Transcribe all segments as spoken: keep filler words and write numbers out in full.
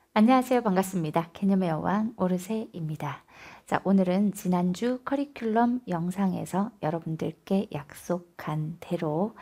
안녕하세요. 반갑습니다. 개념의 여왕 오르세입니다. 자, 오늘은 지난주 커리큘럼 영상에서 여러분들께 약속한 대로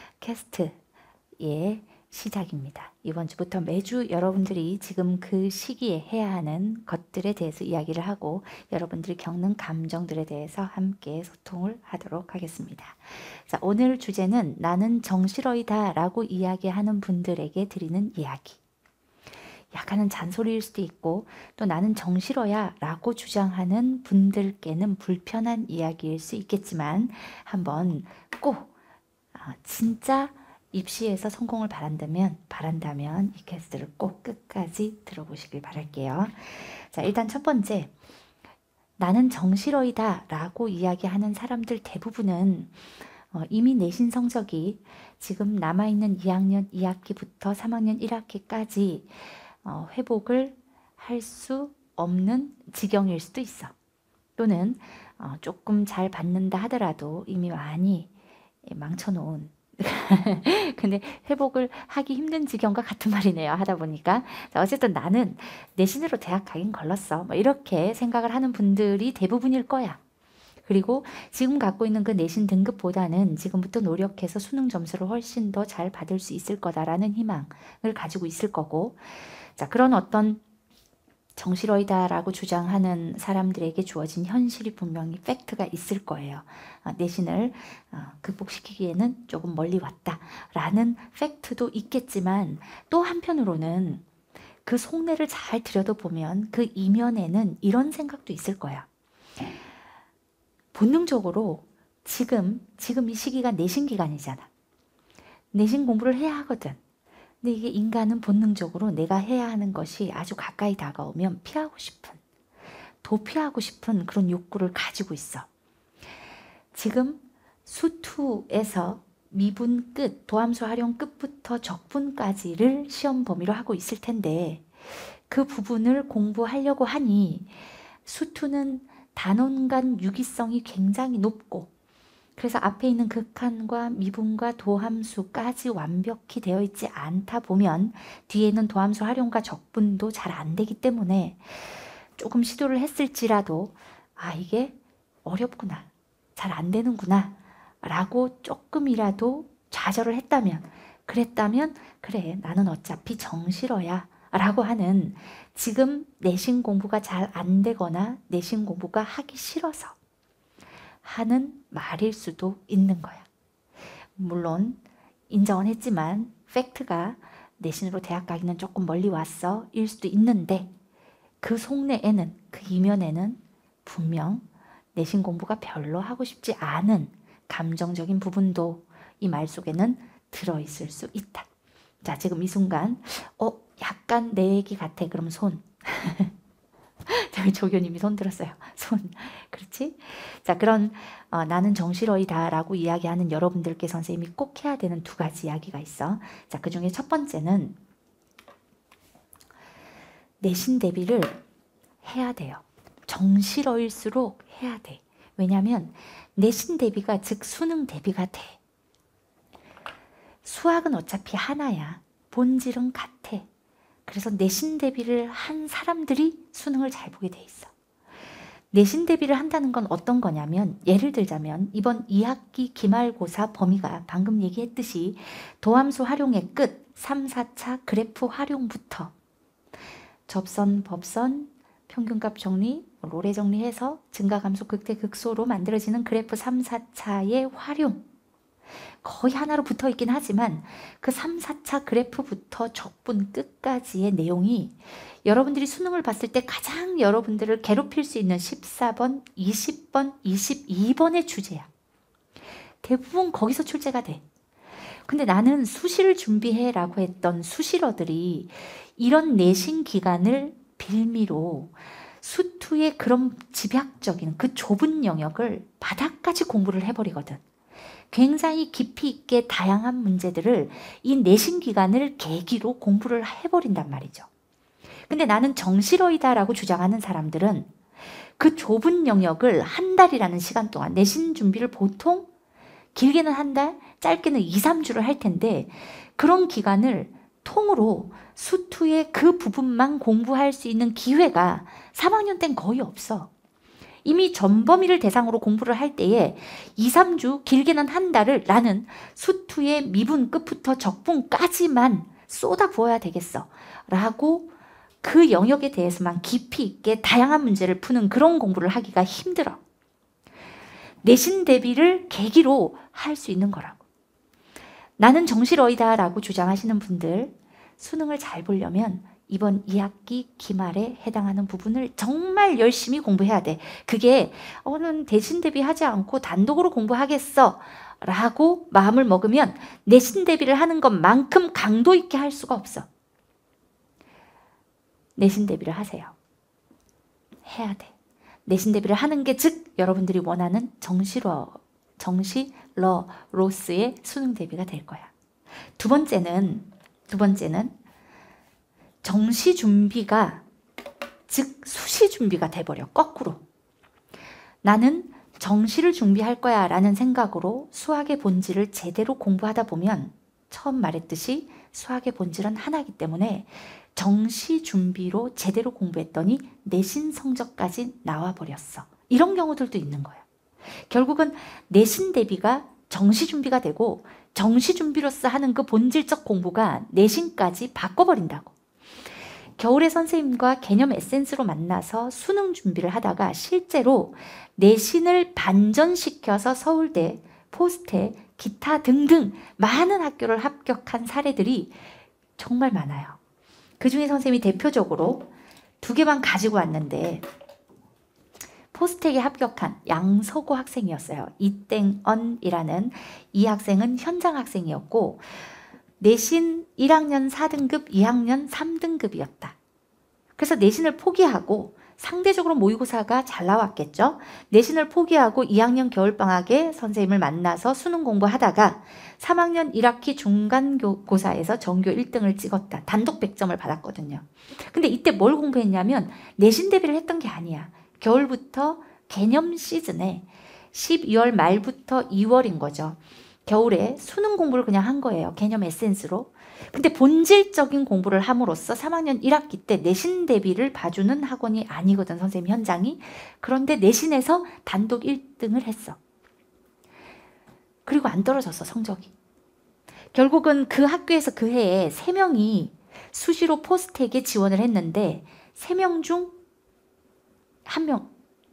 캐스트의 시작입니다. 이번 주부터 매주 여러분들이 지금 그 시기에 해야 하는 것들에 대해서 이야기를 하고 여러분들이 겪는 감정들에 대해서 함께 소통을 하도록 하겠습니다. 자, 오늘 주제는 나는 정실어이다 라고 이야기하는 분들에게 드리는 이야기. 약간은 잔소리일 수도 있고 또 나는 정실어야 라고 주장하는 분들께는 불편한 이야기일 수 있겠지만 한번 꼭 진짜 입시에서 성공을 바란다면 바란다면 이 캐스트를 꼭 끝까지 들어보시길 바랄게요. 자, 일단 첫 번째, 나는 정실어이다 라고 이야기하는 사람들 대부분은 어, 이미 내신 성적이 지금 남아있는 이 학년 이 학기부터 삼 학년 일 학기까지 어, 회복을 할 수 없는 지경일 수도 있어. 또는 어, 조금 잘 받는다 하더라도 이미 많이 망쳐놓은 근데 회복을 하기 힘든 지경과 같은 말이네요. 하다 보니까. 자, 어쨌든 나는 내신으로 대학 가긴 걸렀어. 뭐 이렇게 생각을 하는 분들이 대부분일 거야. 그리고 지금 갖고 있는 그 내신 등급보다는 지금부터 노력해서 수능 점수를 훨씬 더 잘 받을 수 있을 거다라는 희망을 가지고 있을 거고, 자, 그런 어떤 정실어이다라고 주장하는 사람들에게 주어진 현실이 분명히 팩트가 있을 거예요. 어, 내신을 어, 극복시키기에는 조금 멀리 왔다라는 팩트도 있겠지만 또 한편으로는 그 속내를 잘 들여다보면 그 이면에는 이런 생각도 있을 거야. 본능적으로 지금, 지금 이 시기가 내신 기간이잖아. 내신 공부를 해야 하거든. 근데 이게 인간은 본능적으로 내가 해야 하는 것이 아주 가까이 다가오면 피하고 싶은, 도피하고 싶은 그런 욕구를 가지고 있어. 지금 수투에서 미분 끝, 도함수 활용 끝부터 적분까지를 시험 범위로 하고 있을 텐데 그 부분을 공부하려고 하니 수투는 단원 간 유기성이 굉장히 높고 그래서 앞에 있는 극한과 미분과 도함수까지 완벽히 되어 있지 않다 보면 뒤에는 도함수 활용과 적분도 잘 안 되기 때문에 조금 시도를 했을지라도 아, 이게 어렵구나, 잘 안 되는구나 라고 조금이라도 좌절을 했다면, 그랬다면 그래, 나는 어차피 정실어야 라고 하는, 지금 내신 공부가 잘 안 되거나 내신 공부가 하기 싫어서 하는 말일 수도 있는 거야. 물론 인정은 했지만 팩트가 내신으로 대학 가기는 조금 멀리 왔어 일 수도 있는데 그 속내에는, 그 이면에는 분명 내신 공부가 별로 하고 싶지 않은 감정적인 부분도 이 말 속에는 들어있을 수 있다. 자, 지금 이 순간 어 약간 내 얘기 같아. 그럼 손. 조교님이 손 들었어요. 손. 그렇지? 자, 그런 어, 나는 정실어이다 라고 이야기하는 여러분들께 선생님이 꼭 해야 되는 두 가지 이야기가 있어. 자, 그 중에 첫 번째는 내신 대비를 해야 돼요. 정실어일수록 해야 돼. 왜냐하면 내신 대비가 즉 수능 대비가 돼. 수학은 어차피 하나야. 본질은 같아. 그래서 내신 대비를 한 사람들이 수능을 잘 보게 돼 있어. 내신 대비를 한다는 건 어떤 거냐면, 예를 들자면 이번 이 학기 기말고사 범위가 방금 얘기했듯이 도함수 활용의 끝 삼, 사 차 그래프 활용부터 접선, 법선, 평균값 정리, 로레 정리해서 증가감소, 극대, 극소로 만들어지는 그래프 삼, 사 차의 활용, 거의 하나로 붙어 있긴 하지만 그 삼, 사 차 그래프부터 적분 끝까지의 내용이 여러분들이 수능을 봤을 때 가장 여러분들을 괴롭힐 수 있는 십사 번, 이십 번, 이십이 번의 주제야. 대부분 거기서 출제가 돼. 근데 나는 수시를 준비해 라고 했던 수시러들이 이런 내신 기간을 빌미로 수투의 그런 집약적인 그 좁은 영역을 바닥까지 공부를 해버리거든. 굉장히 깊이 있게 다양한 문제들을 이 내신 기간을 계기로 공부를 해버린단 말이죠. 근데 나는 정실어이다 라고 주장하는 사람들은 그 좁은 영역을 한 달이라는 시간 동안, 내신 준비를 보통 길게는 한 달, 짧게는 이, 삼 주를 할 텐데 그런 기간을 통으로 수투의 그 부분만 공부할 수 있는 기회가 삼 학년 땐 거의 없어. 이미 전범위를 대상으로 공부를 할 때에 이, 삼 주 길게는 한 달을 나는 수투의 미분 끝부터 적분까지만 쏟아 부어야 되겠어 라고 그 영역에 대해서만 깊이 있게 다양한 문제를 푸는 그런 공부를 하기가 힘들어. 내신 대비를 계기로 할 수 있는 거라고. 나는 정실어이다 라고 주장하시는 분들, 수능을 잘 보려면 이번 이 학기 기말에 해당하는 부분을 정말 열심히 공부해야 돼. 그게 어, 는 내신 대비하지 않고 단독으로 공부하겠어 라고 마음을 먹으면 내신 대비를 하는 것만큼 강도 있게 할 수가 없어. 내신 대비를 하세요. 해야 돼. 내신 대비를 하는 게 즉 여러분들이 원하는 정시러, 정시러로스의 수능 대비가 될 거야. 두 번째는 두 번째는 정시 준비가 즉 수시 준비가 돼버려. 거꾸로. 나는 정시를 준비할 거야 라는 생각으로 수학의 본질을 제대로 공부하다 보면 처음 말했듯이 수학의 본질은 하나이기 때문에 정시 준비로 제대로 공부했더니 내신 성적까지 나와버렸어. 이런 경우들도 있는 거야. 결국은 내신 대비가 정시 준비가 되고 정시 준비로서 하는 그 본질적 공부가 내신까지 바꿔버린다고. 겨울에 선생님과 개념 에센스로 만나서 수능 준비를 하다가 실제로 내신을 반전시켜서 서울대, 포스테, 기타 등등 많은 학교를 합격한 사례들이 정말 많아요. 그중에 선생님이 대표적으로 두 개만 가지고 왔는데 포스텍에 합격한 양서구 학생이었어요. 이땡언이라는 이 학생은 현장 학생이었고 내신 일 학년 사 등급, 이 학년 삼 등급이었다. 그래서 내신을 포기하고 상대적으로 모의고사가 잘 나왔겠죠. 내신을 포기하고 이 학년 겨울방학에 선생님을 만나서 수능 공부하다가 삼 학년 일 학기 중간고사에서 전교 일 등을 찍었다. 단독 백 점을 받았거든요. 근데 이때 뭘 공부했냐면 내신 대비를 했던 게 아니야. 겨울부터 개념 시즌에 십이월 말부터 이월인 거죠. 겨울에 수능 공부를 그냥 한 거예요. 개념 에센스로. 근데 본질적인 공부를 함으로써 삼 학년 일 학기 때 내신 대비를 봐주는 학원이 아니거든, 선생님 현장이. 그런데 내신에서 단독 일 등을 했어. 그리고 안 떨어졌어, 성적이. 결국은 그 학교에서 그 해에 세 명이 수시로 포스텍에 지원을 했는데 세 명 중 한 명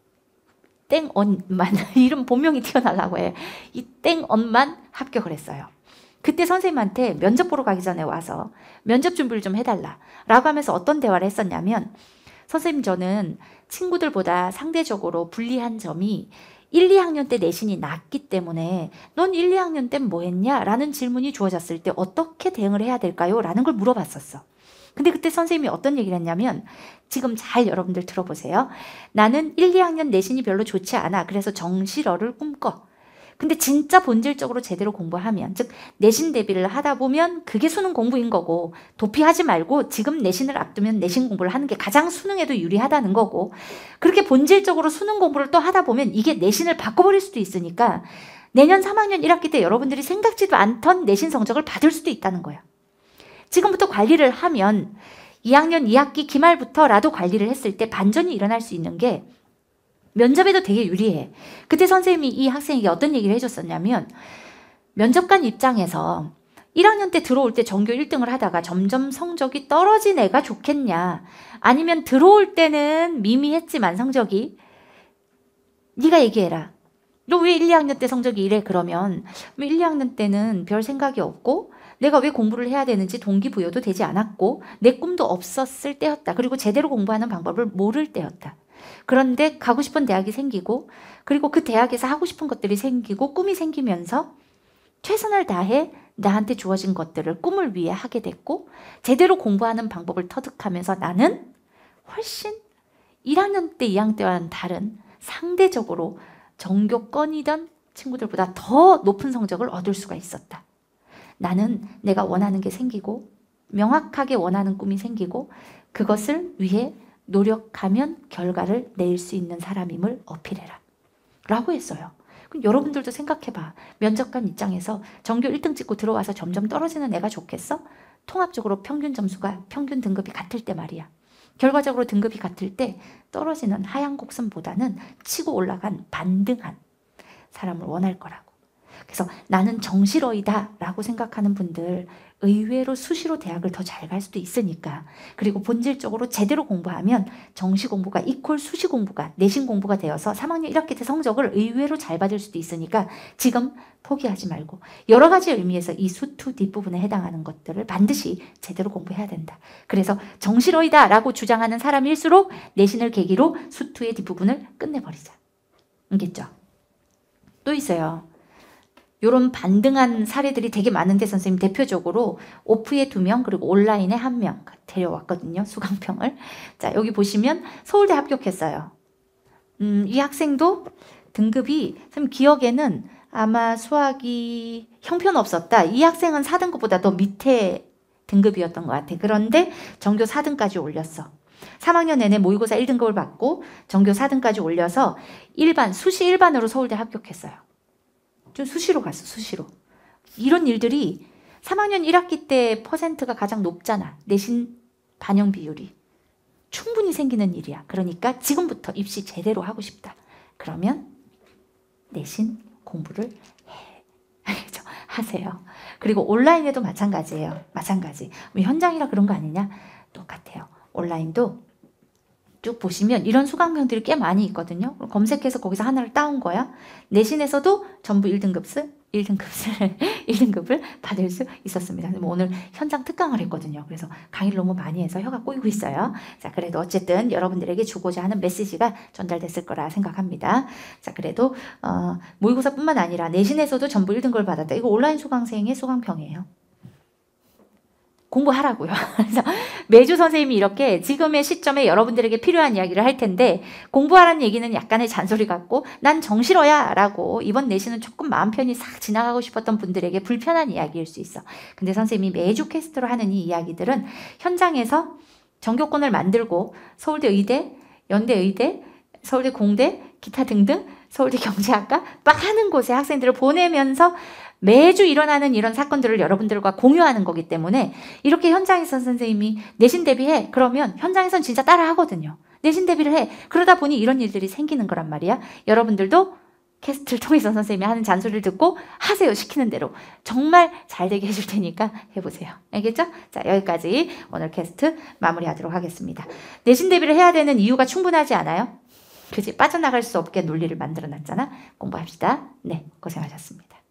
땡언만 이름 본명이 튀어나오려고 해. 이 땡언만 합격을 했어요. 그때 선생님한테 면접 보러 가기 전에 와서 면접 준비를 좀 해달라 라고 하면서 어떤 대화를 했었냐면 선생님 저는 친구들보다 상대적으로 불리한 점이 일, 이 학년 때 내신이 낮기 때문에 넌 일, 이 학년 때 뭐 했냐? 라는 질문이 주어졌을 때 어떻게 대응을 해야 될까요? 라는 걸 물어봤었어. 근데 그때 선생님이 어떤 얘기를 했냐면 지금 잘 여러분들 들어보세요. 나는 일, 이 학년 내신이 별로 좋지 않아. 그래서 정시러를 꿈꿔. 근데 진짜 본질적으로 제대로 공부하면 즉 내신 대비를 하다 보면 그게 수능 공부인 거고 도피하지 말고 지금 내신을 앞두면 내신 공부를 하는 게 가장 수능에도 유리하다는 거고 그렇게 본질적으로 수능 공부를 또 하다 보면 이게 내신을 바꿔버릴 수도 있으니까 내년 삼 학년 일 학기 때 여러분들이 생각지도 않던 내신 성적을 받을 수도 있다는 거야. 지금부터 관리를 하면 이 학년 이 학기 기말부터라도 관리를 했을 때 반전이 일어날 수 있는 게 면접에도 되게 유리해. 그때 선생님이 이 학생에게 어떤 얘기를 해줬었냐면 면접관 입장에서 일 학년 때 들어올 때 전교 일 등을 하다가 점점 성적이 떨어진 애가 좋겠냐 아니면 들어올 때는 미미했지만 성적이 네가 얘기해라. 너 왜 일, 이 학년 때 성적이 이래? 그러면 일, 이 학년 때는 별 생각이 없고 내가 왜 공부를 해야 되는지 동기부여도 되지 않았고 내 꿈도 없었을 때였다. 그리고 제대로 공부하는 방법을 모를 때였다. 그런데 가고 싶은 대학이 생기고 그리고 그 대학에서 하고 싶은 것들이 생기고 꿈이 생기면서 최선을 다해 나한테 주어진 것들을 꿈을 위해 하게 됐고 제대로 공부하는 방법을 터득하면서 나는 훨씬 일 학년 때, 이 학년 때와는 다른 상대적으로 전교권이던 친구들보다 더 높은 성적을 얻을 수가 있었다. 나는 내가 원하는 게 생기고 명확하게 원하는 꿈이 생기고 그것을 위해 노력하면 결과를 낼 수 있는 사람임을 어필해라 라고 했어요. 그럼 여러분들도 생각해봐. 면접관 입장에서 전교 일 등 찍고 들어와서 점점 떨어지는 애가 좋겠어? 통합적으로 평균 점수가 평균 등급이 같을 때 말이야. 결과적으로 등급이 같을 때 떨어지는 하향 곡선보다는 치고 올라간 반등한 사람을 원할 거라고. 그래서 나는 정실어이다 라고 생각하는 분들 의외로 수시로 대학을 더 잘 갈 수도 있으니까, 그리고 본질적으로 제대로 공부하면 정시 공부가 이퀄 수시 공부가 내신 공부가 되어서 삼 학년 일 학기 때 성적을 의외로 잘 받을 수도 있으니까 지금 포기하지 말고 여러 가지 의미에서 이 수투 뒷부분에 해당하는 것들을 반드시 제대로 공부해야 된다. 그래서 정실어이다 라고 주장하는 사람일수록 내신을 계기로 수투의 뒷부분을 끝내버리자. 알겠죠? 또 있어요. 요런 반등한 사례들이 되게 많은데 선생님 대표적으로 오프에 두 명 그리고 온라인에 한 명 데려왔거든요. 수강평을. 자, 여기 보시면 서울대 합격했어요. 음, 이 학생도 등급이 선생님 기억에는 아마 수학이 형편없었다. 이 학생은 사 등급보다 더 밑에 등급이었던 것 같아. 그런데 전교 사 등까지 올렸어. 삼 학년 내내 모의고사 일 등급을 받고 전교 사 등까지 올려서 일반 수시 일반으로 서울대 합격했어요. 좀 수시로 갔어. 수시로. 이런 일들이 삼 학년 일 학기 때 퍼센트가 가장 높잖아. 내신 반영 비율이. 충분히 생기는 일이야. 그러니까 지금부터 입시 제대로 하고 싶다. 그러면 내신 공부를 해. 알겠죠? 하세요. 그리고 온라인에도 마찬가지예요. 마찬가지. 현장이라 그런 거 아니냐? 똑같아요. 온라인도 쭉 보시면 이런 수강생들이 꽤 많이 있거든요. 검색해서 거기서 하나를 따온 거야. 내신에서도 전부 일 등급을 일 등급을 일 등급을 받을 수 있었습니다. 뭐 오늘 현장 특강을 했거든요. 그래서 강의를 너무 많이 해서 혀가 꼬이고 있어요. 자, 그래도 어쨌든 여러분들에게 주고자 하는 메시지가 전달됐을 거라 생각합니다. 자, 그래도 어, 모의고사뿐만 아니라 내신에서도 전부 일 등급을 받았다. 이거 온라인 수강생의 수강평이에요. 공부하라고요. 그래서 매주 선생님이 이렇게 지금의 시점에 여러분들에게 필요한 이야기를 할 텐데, 공부하라는 얘기는 약간의 잔소리 같고 난 정실어야 라고 이번 내신은 조금 마음 편히 싹 지나가고 싶었던 분들에게 불편한 이야기일 수 있어. 근데 선생님이 매주 캐스트로 하는 이 이야기들은 현장에서 전교권을 만들고 서울대 의대, 연대 의대, 서울대 공대, 기타 등등 서울대 경제학과 많은 곳에 학생들을 보내면서 매주 일어나는 이런 사건들을 여러분들과 공유하는 거기 때문에, 이렇게 현장에서 선생님이 내신 대비해 그러면 현장에선 진짜 따라 하거든요. 내신 대비를 해. 그러다 보니 이런 일들이 생기는 거란 말이야. 여러분들도 캐스트를 통해서 선생님이 하는 잔소리를 듣고 하세요. 시키는 대로. 정말 잘 되게 해줄 테니까 해보세요. 알겠죠? 자, 여기까지 오늘 캐스트 마무리하도록 하겠습니다. 내신 대비를 해야 되는 이유가 충분하지 않아요? 그치? 빠져나갈 수 없게 논리를 만들어 놨잖아. 공부합시다. 네, 고생하셨습니다.